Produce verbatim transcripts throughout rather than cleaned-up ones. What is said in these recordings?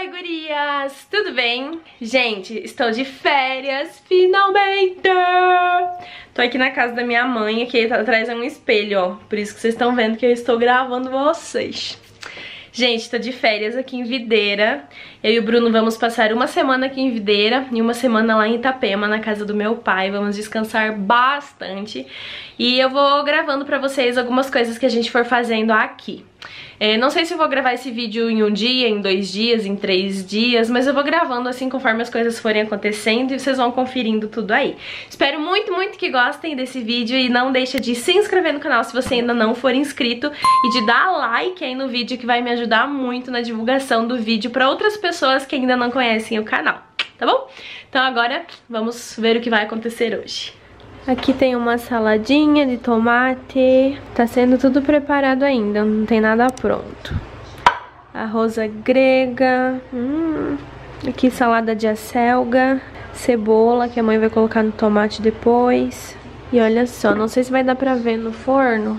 Oi, gurias! Tudo bem? Gente, estou de férias, finalmente! Tô aqui na casa da minha mãe, aqui atrás é um espelho, ó. Por isso que vocês estão vendo que eu estou gravando vocês. Gente, tô de férias aqui em Videira. Eu e o Bruno vamos passar uma semana aqui em Videira e uma semana lá em Itapema, na casa do meu pai. Vamos descansar bastante. E eu vou gravando pra vocês algumas coisas que a gente for fazendo aqui. É, não sei se eu vou gravar esse vídeo em um dia, em dois dias, em três dias, mas eu vou gravando assim conforme as coisas forem acontecendo e vocês vão conferindo tudo aí. Espero muito, muito que gostem desse vídeo e não deixa de se inscrever no canal se você ainda não for inscrito e de dar like aí no vídeo, que vai me ajudar muito na divulgação do vídeo para outras pessoas que ainda não conhecem o canal, tá bom? Então agora vamos ver o que vai acontecer hoje. Aqui tem uma saladinha de tomate. Tá sendo tudo preparado ainda, não tem nada pronto. Arroz grega. Hum. Aqui salada de acelga. Cebola, que a mãe vai colocar no tomate depois. E olha só, não sei se vai dar pra ver no forno,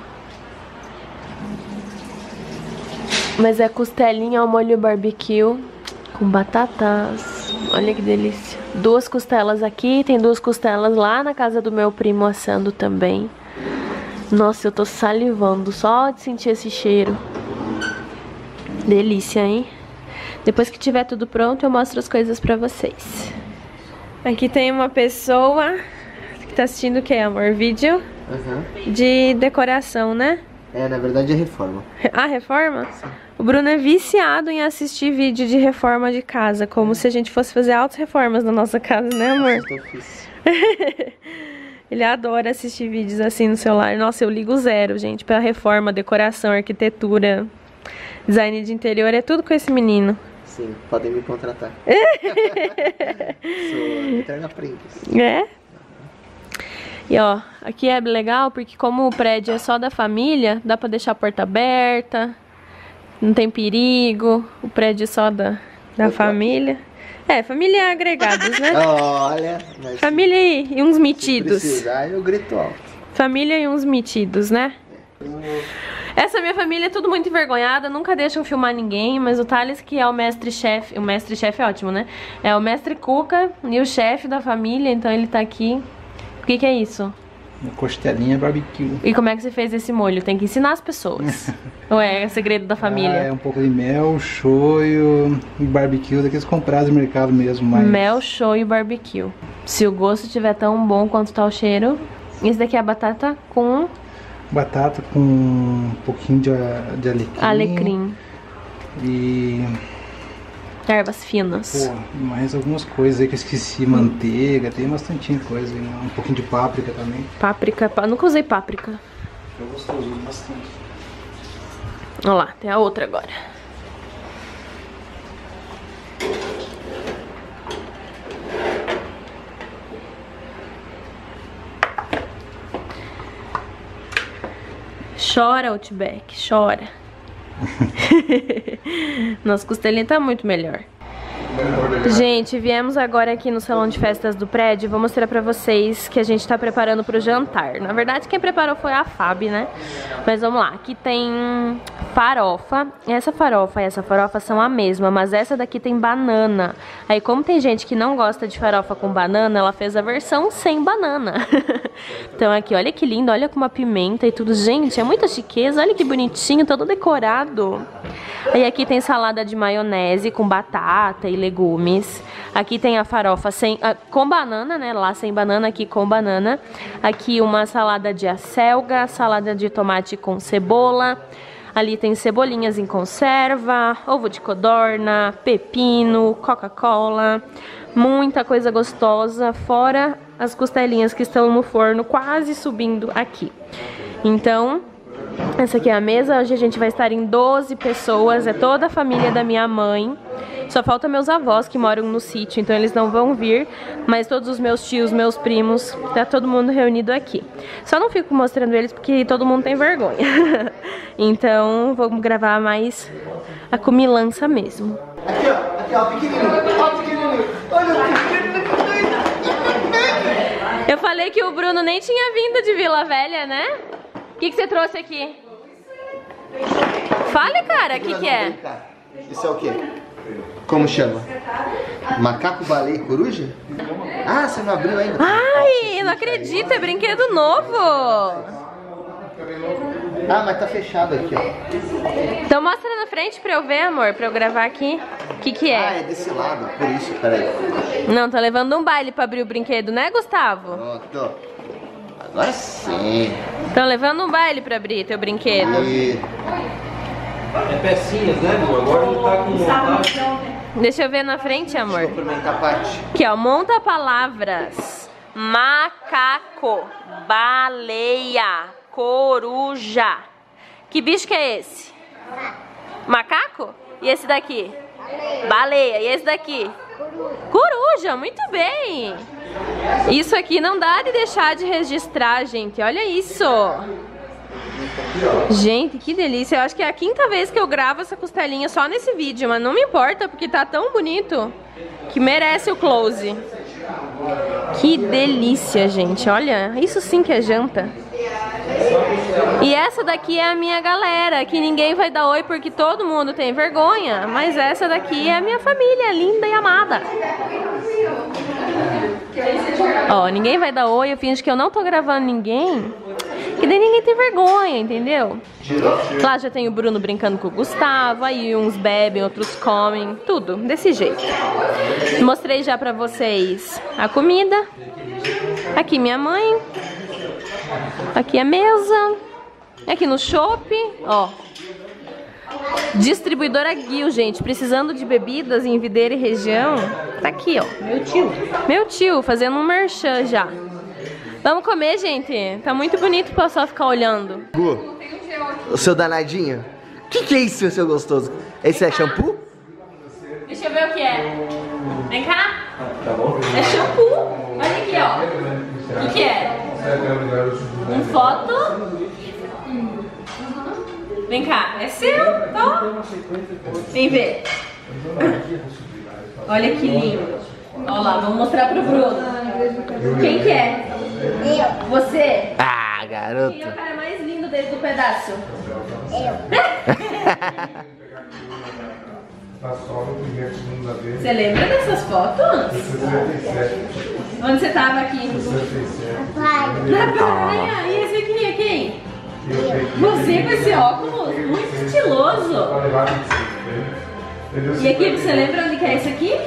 mas é costelinha ao molho barbecue com batatas. Olha que delícia. Duas costelas aqui, tem duas costelas lá na casa do meu primo assando também. Nossa, eu tô salivando só de sentir esse cheiro. Delícia, hein? Depois que tiver tudo pronto, eu mostro as coisas pra vocês. Aqui tem uma pessoa que tá assistindo o que, amor? Vídeo uhum. de decoração, né? É, na verdade é reforma. Ah, reforma? Sim. O Bruno é viciado em assistir vídeo de reforma de casa, como se a gente fosse fazer altas reformas na nossa casa, né, amor? Difícil. Ele adora assistir vídeos assim no celular. Nossa, eu ligo zero, gente, pra reforma, decoração, arquitetura, design de interior, é tudo com esse menino. Sim, podem me contratar. Sou eterna aprendiz. É? E ó, aqui é legal porque como o prédio é só da família, dá pra deixar a porta aberta, não tem perigo, o prédio é só da, da família. É, família agregados, né? Olha, mas família e, e uns metidos. Se precisar, eu grito alto. Família e uns metidos, né? Essa minha família é tudo muito envergonhada, nunca deixam filmar ninguém, mas o Thales, que é o mestre-chefe, o mestre-chefe é ótimo, né? É o mestre Cuca e o chefe da família, então ele tá aqui. O que que é isso? Uma costelinha barbecue. E como é que você fez esse molho? Tem que ensinar as pessoas. Ou é segredo da família? Ah, é um pouco de mel, shoyu e barbecue, daqueles comprados no mercado mesmo. Mas... Mel, shoyu e barbecue. Se o gosto estiver tão bom quanto tá o cheiro. Esse daqui é a batata com... Batata com um pouquinho de, de alecrim. Alecrim. E... ervas finas. Pô, mais algumas coisas aí que eu esqueci. Manteiga, tem bastante coisa. Um pouquinho de páprica também. Páprica, pá... nunca usei páprica. É gostoso, uso bastante. Olha lá, tem a outra agora. Chora, Outback, chora. Nossa costelinha tá muito melhor. Gente, viemos agora aqui no salão de festas do prédio. Vou mostrar pra vocês que a gente tá preparando pro jantar. Na verdade, quem preparou foi a Fábio, né? Mas vamos lá, aqui tem farofa. Essa farofa e essa farofa são a mesma, mas essa daqui tem banana. Aí como tem gente que não gosta de farofa com banana, ela fez a versão sem banana. Então aqui, olha que lindo, olha com uma pimenta e tudo. Gente, é muita chiqueza, olha que bonitinho, todo decorado. Aí aqui tem salada de maionese com batata e legumes. Aqui tem a farofa sem, ah, com banana, né? Lá sem banana, aqui com banana. Aqui uma salada de acelga, salada de tomate com cebola. Ali tem cebolinhas em conserva, ovo de codorna, pepino, Coca-Cola. Muita coisa gostosa, fora as costelinhas que estão no forno quase subindo aqui. Então... essa aqui é a mesa, hoje a gente vai estar em doze pessoas, é toda a família da minha mãe. Só falta meus avós que moram no sítio, então eles não vão vir, mas todos os meus tios, meus primos, tá todo mundo reunido aqui. Só não fico mostrando eles porque todo mundo tem vergonha. Então vamos gravar mais a comilança mesmo. Aqui ó, aqui ó, pequenininho, ó pequenininho, olha o pequenininho. Eu falei que o Bruno nem tinha vindo de Vila Velha, né? O que, que você trouxe aqui? Fale, cara, o que, que é? Isso é o quê? Como chama? Macaco, baleia e coruja? Ah, você não abriu ainda? Ai, não acredito, é brinquedo novo. Ah, mas tá fechado aqui, ó. Então mostra na frente pra eu ver, amor, pra eu gravar aqui. O que que é? Ah, é desse lado, por isso, peraí. Não, tô levando um baile pra abrir o brinquedo, né, Gustavo? Pronto. Agora sim. Tô levando um baile pra abrir teu brinquedo. E... É pecinhas, né, amor? Agora não tá com montagem. Deixa eu ver na frente, amor. Vou experimentar a parte. Aqui, ó, monta palavras. Macaco, baleia, coruja. Que bicho que é esse? Macaco? E esse daqui? Baleia. E esse daqui? Coruja, muito bem. Isso aqui não dá de deixar de registrar, gente. Olha isso. Gente, que delícia. Eu acho que é a quinta vez que eu gravo essa costelinha só nesse vídeo, mas não me importa, porque tá tão bonito que merece o close. Que delícia, gente. Olha, isso sim que é janta. E essa daqui é a minha galera, que ninguém vai dar oi porque todo mundo tem vergonha, mas essa daqui é a minha família, linda e amada. Ó, ninguém vai dar oi, eu finjo que eu não tô gravando ninguém, que daí ninguém tem vergonha, entendeu? Lá já tem o Bruno brincando com o Gustavo, aí uns bebem, outros comem, tudo desse jeito. Mostrei já pra vocês a comida. Aqui minha mãe. Aqui a mesa. Aqui no shopping, ó. Distribuidora Guil, gente, precisando de bebidas em Videira e região. Tá aqui, ó. Meu tio. Meu tio, fazendo um merchan já. Vamos comer, gente. Tá muito bonito pra só ficar olhando. Gu, o seu danadinho. O que, que é isso, seu gostoso? Esse é shampoo? Deixa eu ver o que é. Vem cá. É shampoo. Olha aqui, ó. O que, que é? Um foto. Vem cá, é seu, ó. Vem ver. Olha que lindo. Olha lá, vamos mostrar pro Bruno. Quem que é? Eu. Você? Ah, garoto. Quem é o cara mais lindo desde o pedaço? Eu. Você lembra dessas fotos? Onde você tava aqui? Na praia. E esse aqui é quem? Você com esse óculos? Muito estiloso. E aqui, você lembra onde que é esse aqui?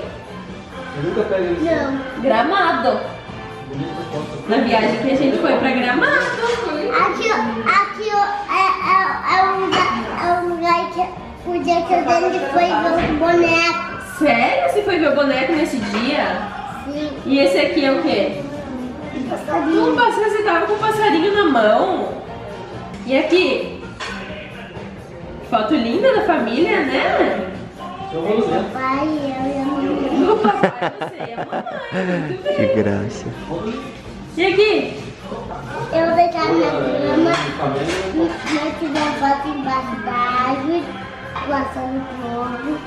Não. Gramado. Na viagem que a gente foi pra Gramado. Aqui, aqui é, é, é um lugar, é um lugar que o dia que a gente foi ver o boneco. Sério? Você foi ver o boneco nesse dia? Sim. E esse aqui é o quê? Um passarinho. Um passarinho, você tava com um passarinho na mão. E aqui? Foto linda da família, né? Papai, eu e a mamãe. O papai, você e a mamãe. Muito bem. Que graça. E aqui? Eu deitava na cama, nós tiramos foto embaixo da árvore, passando fogo.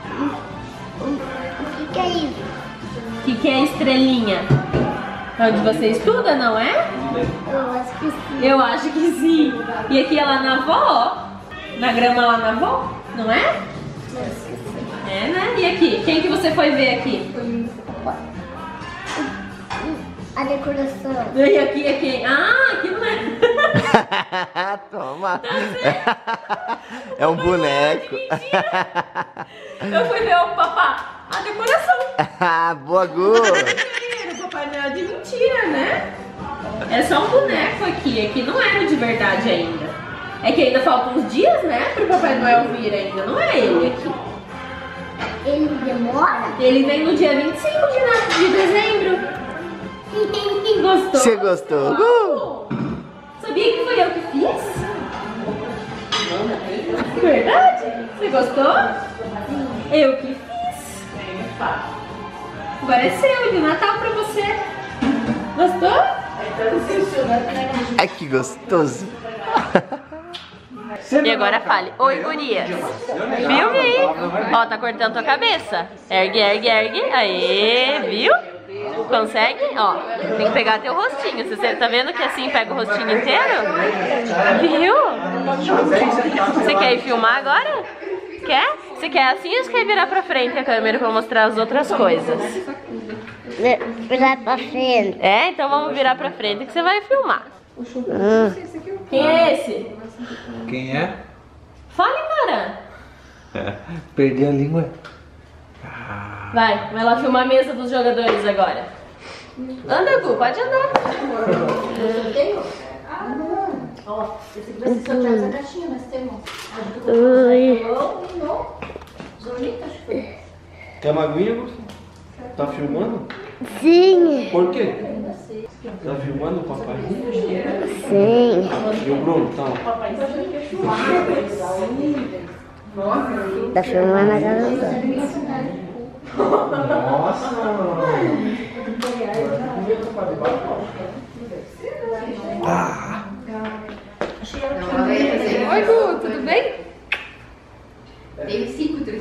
O que, que é isso? O que, que é estrelinha? É onde você estuda, não é? Eu acho que sim. Eu acho que sim. E aqui é lá na avó? Na grama lá na avó? Não é? Eu acho que sim. É, né? E aqui? Quem que você foi ver aqui? A decoração. E aqui é quem? Ah, aqui não é. Toma. É um boneco. Eu fui ver o papá. A decoração. Boa, Gu. Era o Papai Noel de mentira, né? É só um boneco aqui. Aqui não era de verdade ainda. É que ainda faltam uns dias, né? Pro Papai Noel vir ainda. Não é ele aqui. Ele demora? Ele vem no dia vinte e cinco de, na- de dezembro. Gostou? Você gostou? Uau! Sabia que foi eu que fiz? Verdade? Você gostou? Eu que fiz. Agora é seu, de Natal pra você. Gostou? Ai, que gostoso. E agora fale. Oi, gurias. Viu, Vi? Ó, tá cortando tua cabeça. Ergue, ergue, ergue. Aê, viu? Consegue? Ó, tem que pegar teu rostinho. Você tá vendo que assim pega o rostinho inteiro? Viu? Você quer ir filmar agora? Quer? Você quer assim ou você quer virar pra frente a câmera pra mostrar as outras coisas? Virar pra frente. É, então vamos virar pra frente que você vai filmar. Hum. Quem é esse? Quem é? Fale, cara. Perdi a língua. Vai, vai lá filmar a mesa dos jogadores agora. Anda, Gu, pode andar. Ó, esse aqui vai ser sorteado essa caixinha, nós temos. Quer uma aguinha, Gustavo? Tá filmando? Sim. Por quê? Tá filmando o papai? Sim. E o Bruno, tá? Tá filmando a garota. Nossa! Ah. Oi, Gu, tudo bem? Dei cinco, três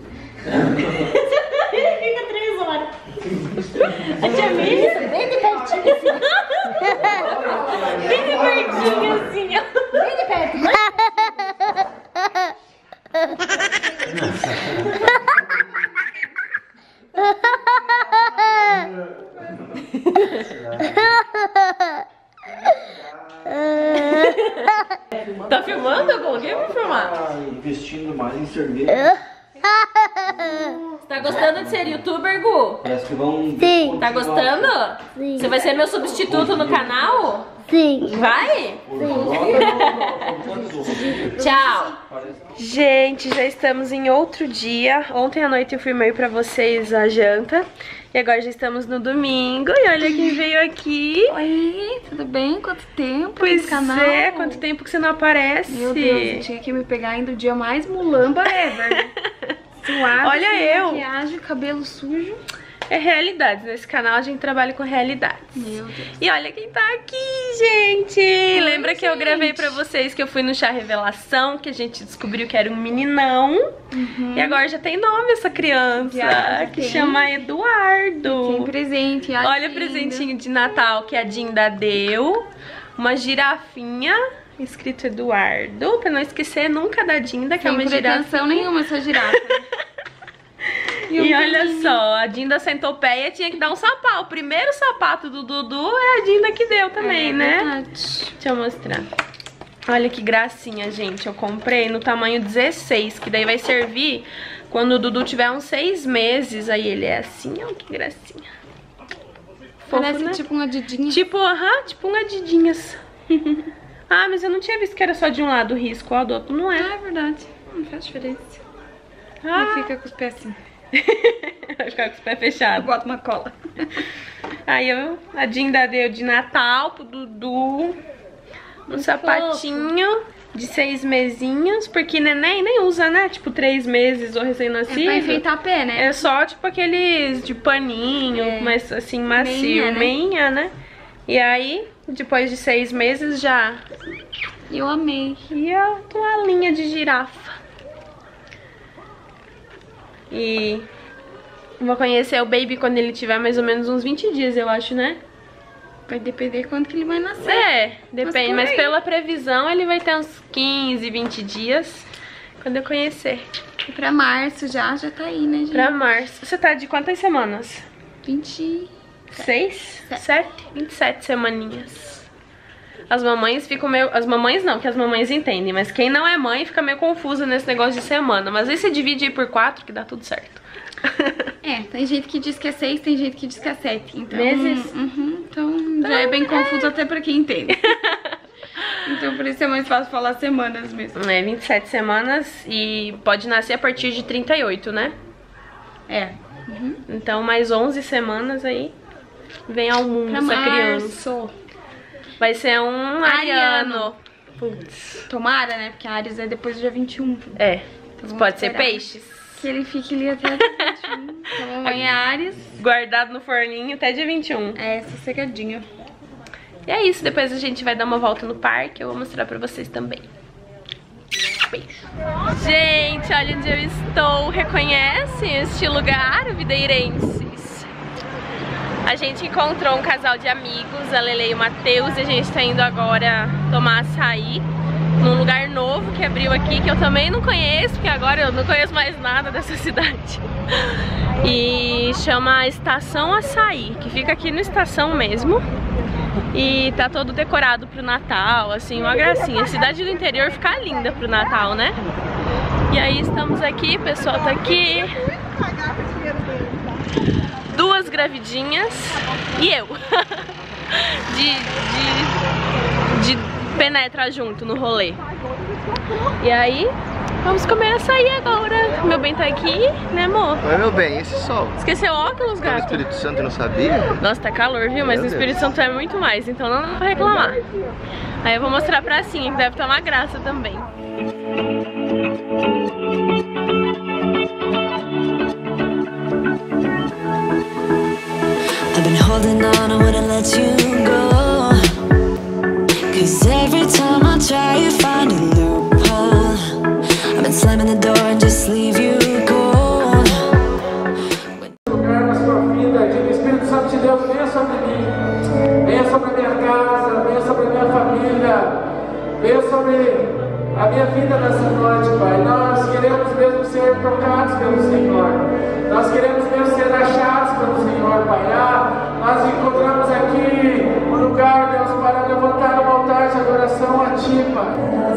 Fica três horas. A tia Miriam, Bem de pertinho assim. bem de pertinho assim, ó. Bem de pertinho. Tá filmando? Eu coloquei pra filmar. Investindo mais em cerveja. Você tá gostando de ser youtuber, Gu? Parece que vão... Sim. Tá gostando? Sim. Você vai ser meu substituto no canal? Sim. Vai? Tchau. Gente, já estamos em outro dia. Ontem à noite eu filmei pra vocês a janta. E agora já estamos no domingo. E olha quem veio aqui. Oi, tudo bem? Quanto tempo Pois no canal? é, quanto tempo que você não aparece. Meu Deus, eu tinha que me pegar ainda o dia mais mulamba ever. Suave, Olha sem eu. maquiagem, cabelo sujo. É realidade. Nesse canal a gente trabalha com realidades. Meu Deus. E olha quem tá aqui, gente! Lembra que eu gente. gravei pra vocês que eu fui no chá revelação, que a gente descobriu que era um meninão. Uhum. E agora já tem nome essa criança, Já que tem. chama Eduardo. Tem presente. a Olha o Dinda. presentinho de Natal que a Dinda deu. Uma girafinha, escrito Eduardo, pra não esquecer nunca da Dinda, que é Sem uma girafa. pretensão nenhuma essa girafa. E, um olha pelinho. só, a Dinda centopeia tinha que dar um sapato. O primeiro sapato do Dudu é a Dinda que deu também, É né? verdade. Deixa eu mostrar. Olha que gracinha, gente. Eu comprei no tamanho dezesseis, que daí vai servir quando o Dudu tiver uns seis meses. Aí ele é assim, ó, que gracinha. Fofo, Parece né? tipo uma didinha. Tipo, aham, tipo um Adidinhas. Ah, mas eu não tinha visto que era só de um lado o risco, ó, do outro não é. Ah, é verdade. Não faz diferença. Ah. Não fica com os pés assim. Vai ficar com os pés Eu fechados. boto uma cola. Aí eu, a Dinda deu de Natal pro Dudu um sapatinho de seis mesinhos, porque neném nem usa, né? Tipo, três meses ou É recém-nascido. pra enfeitar pé, né? É só tipo aqueles de paninho, É. mas assim, macio, Meinha, né? meinha, né? E aí, depois de seis meses já Eu amei. e a toalhinha de girafa. E vou conhecer o baby quando ele tiver mais ou menos uns vinte dias, eu acho, né? Vai depender quando que ele vai nascer. É, depende, por mas, aí. pela previsão ele vai ter uns quinze, vinte dias quando eu conhecer. E pra março já, já tá aí, né, gente? Pra março. Você tá de quantas semanas? vinte... Seis? Sete? vinte e sete semaninhas. As mamães ficam meio... As mamães não, que as mamães entendem, mas quem não é mãe fica meio confusa nesse negócio de semana. Mas aí você divide aí por quatro que dá tudo certo. É, tem gente que diz que é seis, tem gente que diz que é sete. Então, Meses? Uhum, então já é bem confuso até pra quem entende. Então por isso é mais fácil falar semanas mesmo. É, vinte e sete semanas e pode nascer a partir de trinta e oito, né? É. Então mais onze semanas aí vem ao mundo Pra essa criança. março. Vai ser um ariano. Ariano. Putz. Tomara, né? Porque a Ares é depois do dia vinte e um. É, vamos pode ser esperar. peixes. Que ele fique ali até o dia vinte e um. Então a mamãe é Ares. Guardado no forninho até dia vinte e um. É, sossegadinho. E é isso, depois a gente vai dar uma volta no parque. Eu vou mostrar pra vocês também. Beijo. Gente, olha onde eu estou. Reconhece este lugar, videirenses? A gente encontrou um casal de amigos, a Lele e o Matheus, e a gente tá indo agora tomar açaí. num lugar novo que abriu aqui, que eu também não conheço, porque agora eu não conheço mais nada dessa cidade. E chama Estação Açaí, que fica aqui na estação mesmo. E tá todo decorado pro Natal, assim, uma gracinha. A cidade do interior fica linda pro Natal, né? E aí estamos aqui, o pessoal tá aqui. Duas gravidinhas e eu. de, de, de penetra junto no rolê. E aí, vamos comer açaí agora. Meu bem tá aqui, né, amor? Oi, meu bem, esse sol. Esqueceu óculos, Tá no gato? Espírito Santo, eu não sabia? Nossa, tá calor, viu? Mas Meu no Espírito Deus. Santo é muito mais, então não dá pra reclamar. Aí eu vou mostrar a pracinha, que deve estar uma graça também. I've been holding on, I wouldn't let you go. Cause every time I try, you find a loophole. I've been slamming the door and just leave you cold. Na sua vida, diga: Espírito Santo de Deus, venha sobre mim, venha sobre a minha casa, venha sobre a minha família, venha sobre a minha vida nessa noite, Pai. Nós queremos mesmo ser tocados pelo Senhor, nós queremos mesmo ser achados pelo Senhor, Pai. Ah, nós encontramos aqui um lugar, Deus, para levantar um altar de adoração a Ti, Pai.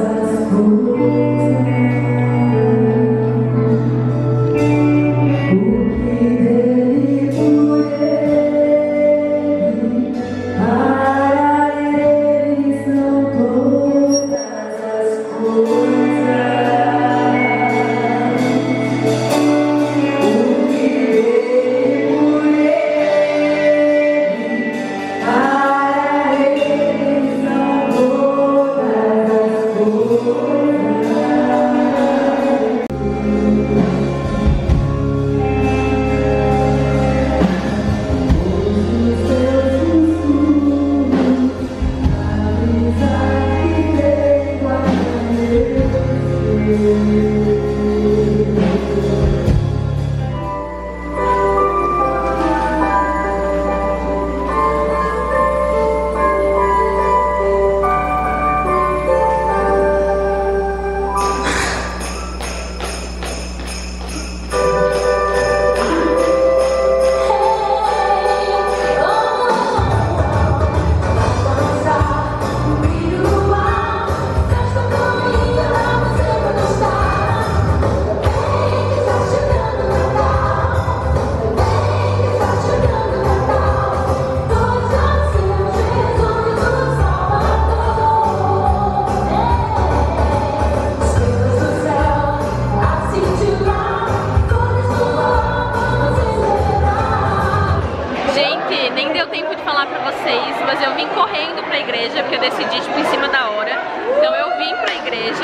porque eu decidi, tipo, em cima da hora. Então eu vim pra igreja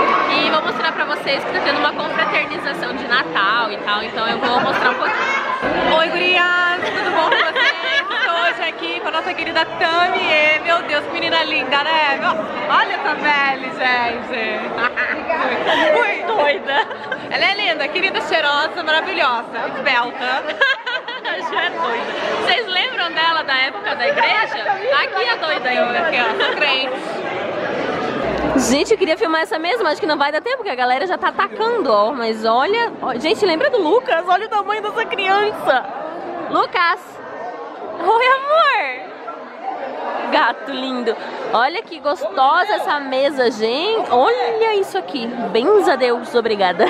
e vou mostrar pra vocês que tá tendo uma confraternização de Natal e tal, então eu vou mostrar um pouquinho. Oi, gurias! Tudo bom com vocês? Tô hoje aqui com a nossa querida Tami. E, meu Deus, que menina linda, né? Olha essa velha, gente! Muito doida! Ela é linda, querida, cheirosa, maravilhosa, esbelta. Já é doida. Vocês lembram dela da época da igreja? Aqui é doida ainda, aqui ó, sou crente. Gente, eu queria filmar essa mesma, acho que não vai dar tempo, porque a galera já tá atacando, ó. Mas olha, ó, gente, lembra do Lucas? Olha o tamanho dessa criança. Lucas! Oi, amor! Gato lindo. Olha que gostosa essa mesa, gente. Olha isso aqui. Benza a Deus, obrigada.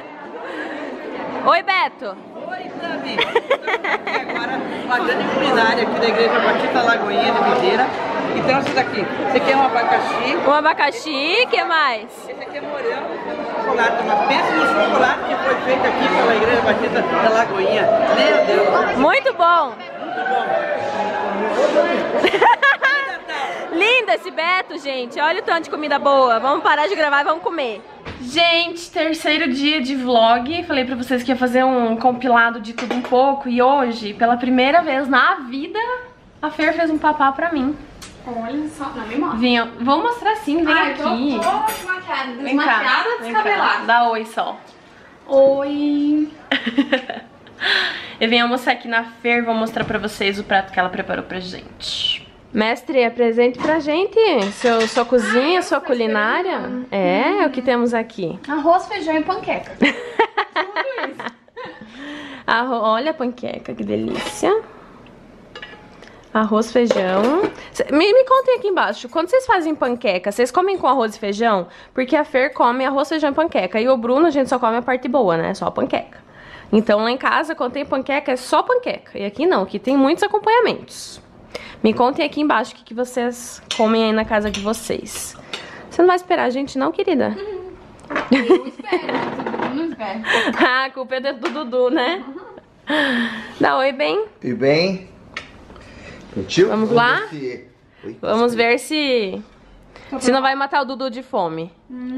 Oi, Beto. Oi, Tami! Estamos aqui agora uma grande culinária aqui da Igreja Batista Lagoinha de Videira. Então, esse daqui, esse aqui é um abacaxi. Um abacaxi, o que mais? Esse aqui é morango com chocolate, mas pensa no chocolate que foi feito aqui pela Igreja Batista da Lagoinha. Meu Deus! Muito bom! Muito bom! Lindo esse Beto, gente. Olha o tanto de comida boa. Vamos parar de gravar e vamos comer. Gente, terceiro dia de vlog. Falei pra vocês que ia fazer um compilado de tudo um pouco. E hoje, pela primeira vez na vida, a Fer fez um papá pra mim. Olha só, não me mostra. Vinha, vou mostrar sim, vem Ai, aqui. tô, tô desmaquiada, Vem cá, desmaquiada ou vem cá. descabelada? Dá oi só. Oi. Eu vim almoçar aqui na Fer, vou mostrar pra vocês o prato que ela preparou pra gente. Mestre, apresente pra gente seu, sua cozinha, sua culinária. É, o que temos aqui? Arroz, feijão e panqueca. Tudo isso. Arro... Olha a panqueca, que delícia. Arroz, feijão. Me, me contem aqui embaixo, quando vocês fazem panqueca, vocês comem com arroz e feijão? Porque a Fer come arroz, feijão e panqueca. E o Bruno, a gente só come a parte boa, né? Só a panqueca. Então lá em casa, quando tem panqueca, é só panqueca. E aqui não, aqui tem muitos acompanhamentos. Me contem aqui embaixo o que, que vocês comem aí na casa de vocês. Você não vai esperar a gente não, querida? Eu espero, eu não espero. Ah, a culpa é do Dudu, né? Dá oi, bem? Tudo bem? Curtiu? Vamos lá? Ver se... Oi, Vamos ver se... Se não vai matar o Dudu de fome. Hum.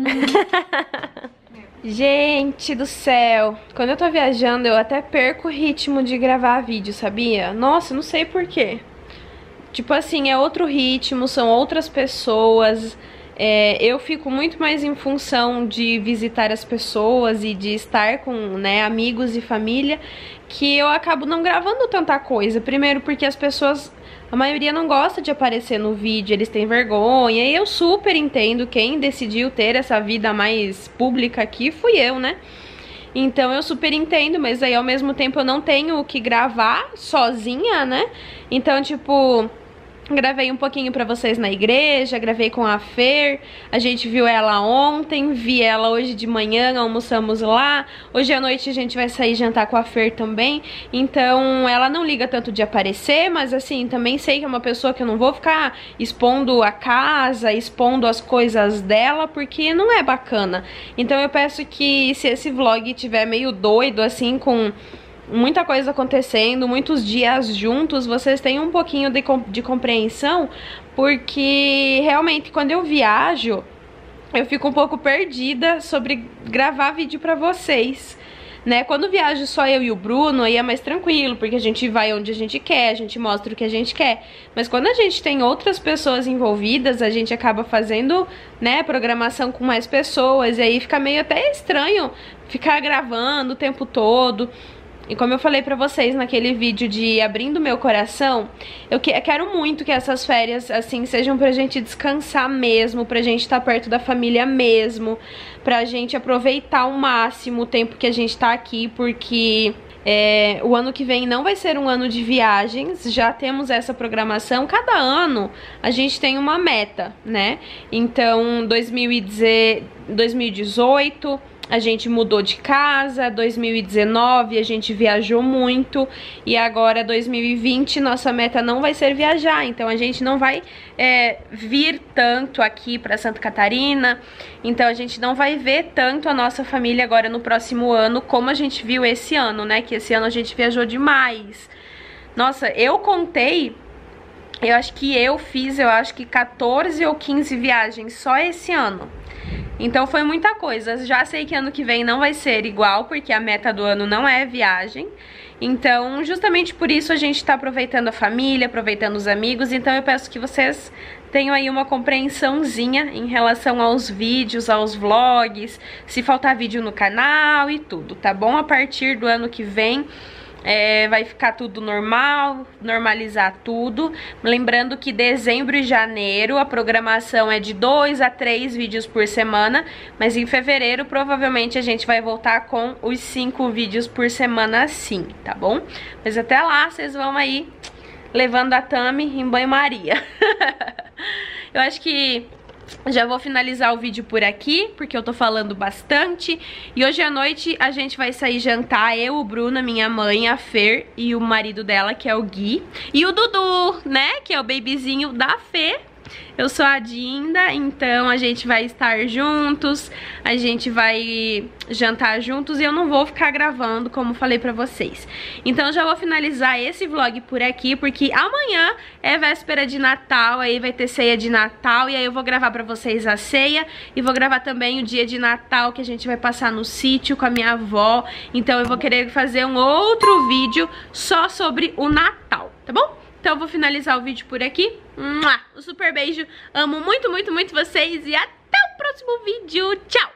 Gente do céu, quando eu tô viajando eu até perco o ritmo de gravar vídeo, sabia? Nossa, não sei porquê. Tipo assim, é outro ritmo, são outras pessoas. É, eu fico muito mais em função de visitar as pessoas e de estar com, né, amigos e família, que eu acabo não gravando tanta coisa. Primeiro porque as pessoas, a maioria não gosta de aparecer no vídeo, eles têm vergonha, e eu super entendo. Quem decidiu ter essa vida mais pública aqui fui eu, né? Então eu super entendo, mas aí ao mesmo tempo eu não tenho o que gravar sozinha, né? Então, tipo... Gravei um pouquinho pra vocês na igreja, gravei com a Fer, a gente viu ela ontem, vi ela hoje de manhã, almoçamos lá, hoje à noite a gente vai sair jantar com a Fer também, então ela não liga tanto de aparecer, mas assim, também sei que é uma pessoa que eu não vou ficar expondo a casa, expondo as coisas dela, porque não é bacana. Então eu peço que se esse vlog tiver meio doido, assim, com... muita coisa acontecendo, muitos dias juntos, vocês têm um pouquinho de, de compreensão, porque realmente quando eu viajo, eu fico um pouco perdida sobre gravar vídeo pra vocês, né? Quando viajo só eu e o Bruno, aí é mais tranquilo, porque a gente vai onde a gente quer, a gente mostra o que a gente quer. Mas quando a gente tem outras pessoas envolvidas, a gente acaba fazendo, né, programação com mais pessoas, e aí fica meio até estranho ficar gravando o tempo todo. E como eu falei pra vocês naquele vídeo de abrindo meu coração, eu, que, eu quero muito que essas férias, assim, sejam pra gente descansar mesmo, pra gente estar perto da família mesmo, pra gente aproveitar ao máximo o tempo que a gente tá aqui, porque é, o ano que vem não vai ser um ano de viagens, já temos essa programação. Cada ano a gente tem uma meta, né? Então, dois mil e dezoito... a gente mudou de casa, dois mil e dezenove a gente viajou muito, e agora dois mil e vinte nossa meta não vai ser viajar, então a gente não vai é, vir tanto aqui pra Santa Catarina, então a gente não vai ver tanto a nossa família agora no próximo ano como a gente viu esse ano, né, que esse ano a gente viajou demais. Nossa, eu contei, eu acho que eu fiz, eu acho que quatorze ou quinze viagens só esse ano. Então foi muita coisa. Já sei que ano que vem não vai ser igual, porque a meta do ano não é viagem. Então, justamente por isso a gente tá aproveitando a família, aproveitando os amigos. Então eu peço que vocês tenham aí uma compreensãozinha em relação aos vídeos, aos vlogs, se faltar vídeo no canal e tudo, tá bom? A partir do ano que vem... É, vai ficar tudo normal, normalizar tudo. Lembrando que dezembro e janeiro a programação é de dois a três vídeos por semana, mas em fevereiro provavelmente a gente vai voltar com os cinco vídeos por semana sim, tá bom? Mas até lá vocês vão aí levando a Tami em banho-maria. Eu acho que já vou finalizar o vídeo por aqui, porque eu tô falando bastante. E hoje à noite a gente vai sair jantar, eu, o Bruno, a minha mãe, a Fer e o marido dela, que é o Gui. E o Dudu, né, que é o babyzinho da Fê. Eu sou a Dinda, então a gente vai estar juntos, a gente vai jantar juntos e eu não vou ficar gravando, como falei pra vocês. Então já vou finalizar esse vlog por aqui, porque amanhã é véspera de Natal, aí vai ter ceia de Natal, e aí eu vou gravar pra vocês a ceia, e vou gravar também o dia de Natal, que a gente vai passar no sítio com a minha avó. Então eu vou querer fazer um outro vídeo só sobre o Natal, tá bom? Então eu vou finalizar o vídeo por aqui. Um super beijo. Amo muito, muito, muito vocês. E até o próximo vídeo. Tchau!